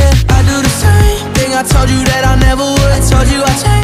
I do the same thing I told you that I never would. I told you I'd change